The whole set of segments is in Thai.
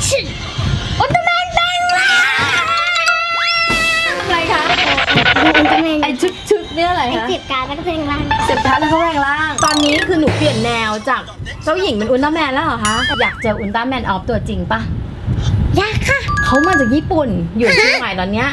ชิอุลตร้าแมนแปลงร่างอะไรคะดูอุลตร้าแมนไอชุดเนี่ยอะไรคะเสียบการ์ดแล้วก็แปลงร่างเสียบการ์ดแล้วก็แปลงร่างตอนนี้คือหนูเปลี่ยนแนวจากเจ้าหญิงเป็นอุลตร้าแมนแล้วเหรอคะอยากเจออุลตร้าแมนออฟตัวจริงปะอยากค่ะเขามาจากญี่ปุ่นอยู่เชียงใหม่ตอนเนี้ย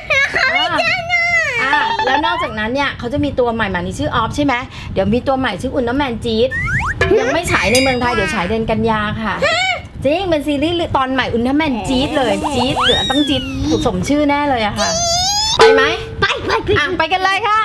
แล้วนอกจากนั้นเนี่ยเขาจะมีตัวใหม่มานี่ชื่อออฟใช่ไหมเดี๋ยวมีตัวใหม่ชื่ออุลตร้าแมนจี๊ดยังไม่ฉายในเมืองไทยเดี๋ยวฉายเดือนกันยาค่ะจริงเป็นซีรีส์ตอนใหม่อุลตร้าแมนจี๊ดเลยจี๊ดเหลือต้องจี๊ดสมชื่อแน่เลยอะค่ะไปไหมไปกันเลยค่ะ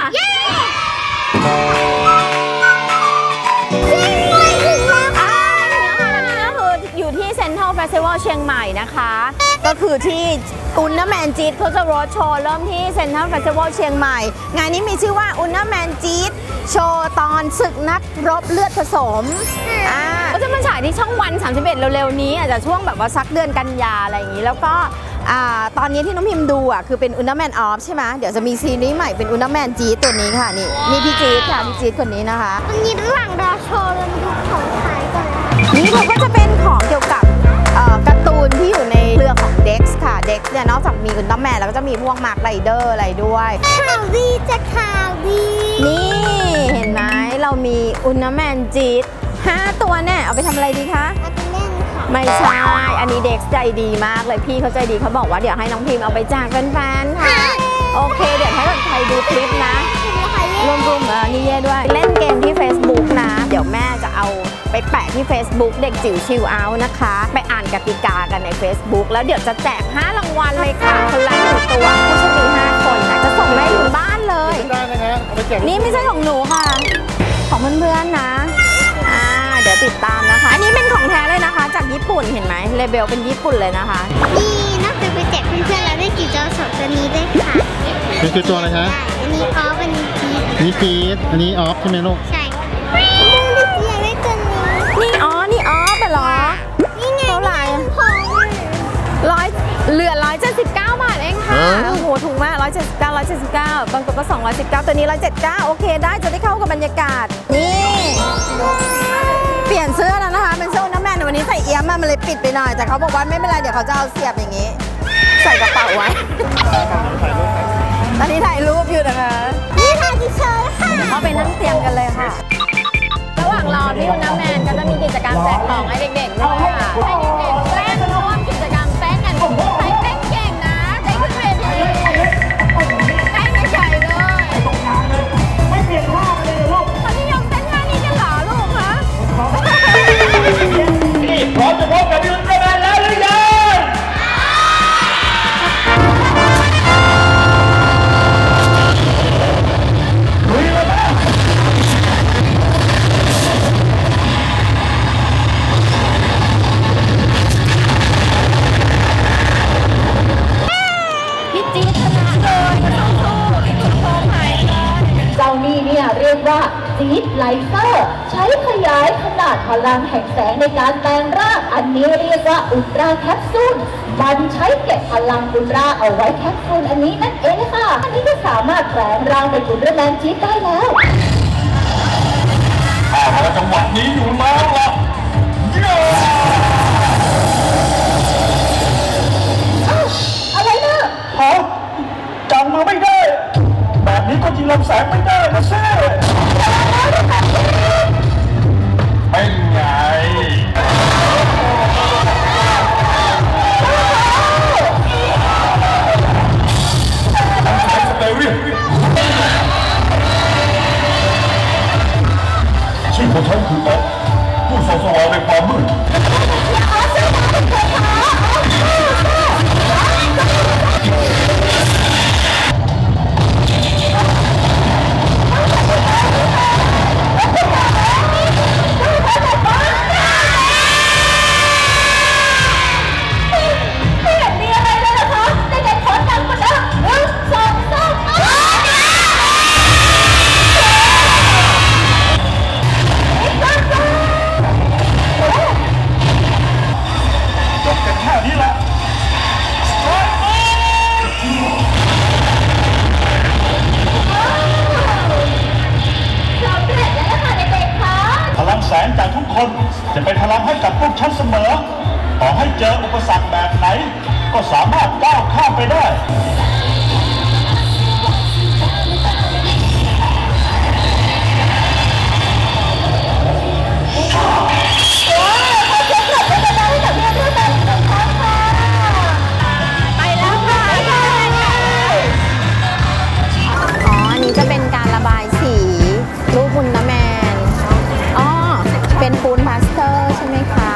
อยู่ที่เซ็นทรัลเฟสติวัลเชียงใหม่นะคะก็คือที่อุลตร้าแมนจี๊ดเขาจะรถโชว์เริ่มที่เซ็นทรัลเฟสติวัลเชียงใหม่งานนี้มีชื่อว่าอุลตร้าแมนจี๊ดโชว์ตอนศึกนักรบเลือดผสมก็จะมาฉายที่ช่องวัน31เร็วๆนี้อาจจะช่วงแบบว่าสักเดือนกันยาอะไรอย่างนี้แล้วก็ตอนนี้ที่น้องพิมดูคือเป็นอุลตร้าแมนออฟใช่ไหมเดี๋ยวจะมีซีรีส์ใหม่เป็นอุลตร้าแมนจี๊ดตัวนี้ค่ะนี่พี่จี๊ดค่ะพี่จี๊ดคนนี้นะคะวันนี้ระหว่างรอโชว์เรามาดูของขายก่อนนี่เขาก็จะเป็นของเกี่ยวกับการ์ตูนที่อยู่ในเครือของ Dex ค่ะ Dex เนี่ยนอกจากมีอุลตร้าแมนแล้วก็จะมีพวกมาร์คไรเดอร์อะไรด้วยข่าวดีจะข่าวดีนี่เห็นไหมเรามีอุลตร้าแมนจี๊ด5ตัวเนี่ยเอาไปทำอะไรดีคะเอาไปเล่นค่ะไม่ใช่อันนี้ Dex ใจดีมากเลยพี่เขาใจดีเขาบอกว่าเดี๋ยวให้น้องพิมเอาไปแจกแฟนๆค่ะโอเคเดี๋ยวถ้าเกิดใครดูคลิปนะรวมนี่เย่ด้วยเล่นเกมที่ Facebook นะเดี๋ยวแม่จะเอาไปแปะที่ Facebook เด็กจิ๋วชิลเอาท์นะคะไปอ่านกติกากันใน Facebook แล้วเดี๋ยวจะแจก5รางวัลเลยค่ะคนละ1ตัวผู้โชคดี5คนนะจะส่งแม่ถึงบ้านเลยนี่ไม่ใช่ของหนูค่ะของเพื่อนๆนะเดี๋ยวติดตามนะคะอันนี้เป็นของแท้เลยนะคะจากญี่ปุ่นเห็นไหมเลเบลเป็นญี่ปุ่นเลยนะคะนี่นอกจากไปแจกเพื่อนๆแล้วได้กี่เจ้าสองตัวนี้ด้วยค่ะคือตัวอะไรคะอันนี้ออฟอันนี้จี๊ดนี่จี๊ดอันนี้ออฟใช่ไหมลูกใช่อยากได้ตัวนี้นี่ออฟเหรอนี่ไงเท่าไหร่เหลือ179 บาทเองค่ะโอ้โหถูกมาก179บางตัวก็219ตัวนี้179โอเคได้จะได้เข้ากับบรรยากาศนี่เปลี่ยนเสื้อแล้วนะคะเป็นเสื้ออุลตร้าแมนวันนี้ใส่เอี้ยมมันเลยปิดไปหน่อยแต่เขาบอกว่าไม่เป็นไรเดี๋ยวเขาจะเอาเสียบอย่างนี้ใส่กระเป๋าไว้ตอนนี้ถ่ายรูปอยู่นะคะนี่ค่ะดิฉันค่ะเขาไปนั่งเตียงกันเลยค่ะระหว่างรอที่อุลตร้าแมนก็จะมีกิจกรรมแจกของให้เด็กๆด้วยค่ะให้เด็กๆแกล้งร่วมกิจกรรมแป้งกันใครแป้งเก่งนะได้ขึ้นเวทีแป้งใหญ่เลยไม่เปลี่ยนท่าเลยลูกเขานิยมเต้นท่านี้กันเหรอลูกคะนี่พร้อมจะพบกับอุลตร้าแมนแล้วหรือยังเรียกว่าจี๊ดไลเซอร์ใช้ขยายขนาดพลังแห่งแสงในการแปลงร่างอันนี้เรียกว่าอุลตราแคปซูลมันใช้เก็บพลังอุลตราเอาไว้แคปซูลอันนี้นั่นเองค่ะอันนี้ก็สามารถแปลงร่างเป็นอุลตร้าแมนจี๊ดได้แล้วจังหวะนี้อยู่แล้วล่ะอะไรนะจำมาไม่ได้แบบนี้ก็ยิงลำแสงไม่ได้นะเซ่เป็นไงชื่อของฉันคืออ๊อฟผู้ส่องสว่างในความมืดเจออุปสรรคแบบไหนก็สามารถก้าวข้ามไปได้จะเป็นการระบายสีรูปอุลตร้าแมนเป็นปูนพลาสเตอร์ใช่ไหมคะ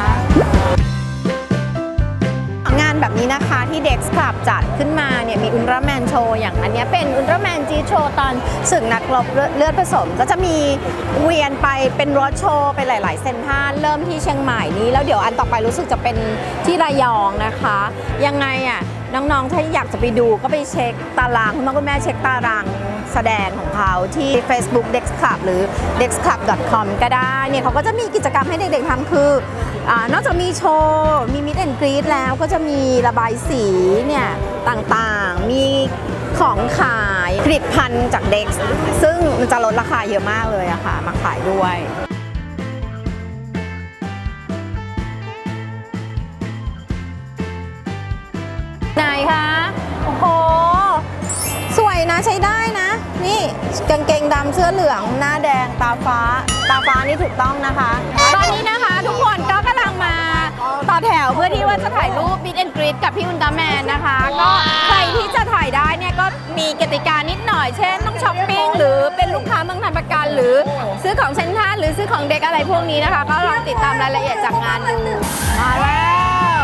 งานแบบนี้นะคะที่ Dex Club จัดขึ้นมาเนี่ยมีอุลตร้าแมนโชว์อย่างอันนี้เป็นอุลตร้าแมนจีโชว์ตอนศึกนักรบเลือดผสมก็จะมีเวียนไปเป็นรถโชว์ไปหลายๆเซ็นทรัลเริ่มที่เชียงใหม่นี้แล้วเดี๋ยวอันต่อไปรู้สึกจะเป็นที่ระยองนะคะยังไงน้องๆถ้าอยากจะไปดูก็ไปเช็คตารางคุณพ่อคุณแม่เช็คตารางแสดงของเขาที่ Facebook Dex Club หรือ dexclub.com ก็ได้เนี่ยเขาก็จะมีกิจกรรมให้เด็กๆทำคือนอกจากมีโชว์มีมิดแอนด์กรีดแล้วก็จะมีระบายสีเนี่ยต่างๆมีของขายผลิตภัณฑ์จาก Dex ซึ่งมันจะลดราคาเยอะมากเลยอะค่ะมาขายด้วยไหนคะโอ้โหสวยนะใช้ได้นะนี่กางเกงดำเสื้อเหลืองหน้าแดงตาฟ้านี่ถูกต้องนะคะตอนนี้นะคะทุกคนก็กำลังมาต่อแถวเพื่อที่ว่าจะถ่ายรูปมิดแอนด์กรีดกับพี่อุลตร้าแมนนะคะก็ใครที่จะถ่ายได้เนี่ยก็มีกติกานิดหน่อยเช่นต้องช้อปปิ้งหรือเป็นลูกค้าเมืองไทยประกันหรือซื้อของเซ็นทรัลหรือซื้อของเด็กอะไรพวกนี้นะคะก็ลองติดตามรายละเอียดจากงานดูมาแล้ว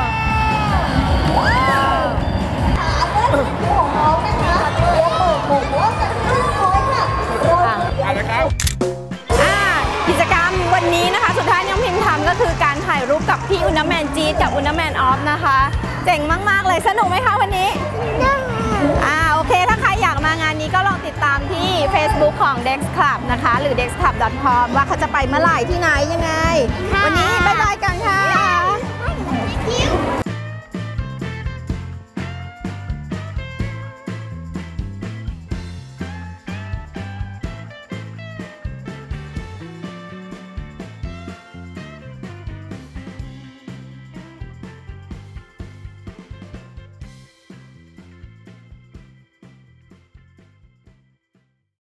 กิจกรรมวันนี้นะคะสุดท้ายน้องพิมทำก็คือการถ่ายรูปกับพี่อุลตร้าแมนจีดกับอุลตร้าแมนออฟนะคะเจ๋งมากๆเลยสนุกไหมคะวันนี้โอเคถ้าใครอยากมางานนี้ก็ลองติดตามที่ Facebook ของ Dex Club นะคะหรือ dexclub.com ว่าเขาจะไปเมื่อไหร่ที่ไหนยังไงวันนี้บ๊ายบายกันค่ะ